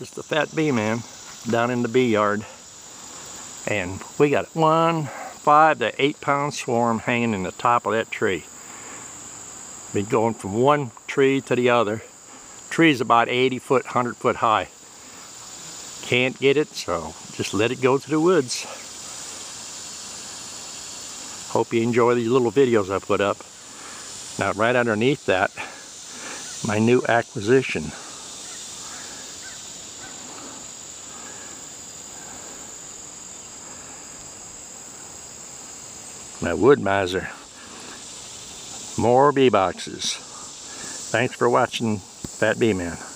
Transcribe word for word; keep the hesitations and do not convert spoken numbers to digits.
It's the Fat Bee Man down in the bee yard. And we got one five to eight pound swarm hanging in the top of that tree. Been going from one tree to the other. Tree's about eighty foot, one hundred foot high. Can't get it, so just let it go to the woods. Hope you enjoy these little videos I put up. Now right underneath that, my new acquisition. My wood miser. More bee boxes. Thanks for watching Fat Bee Man.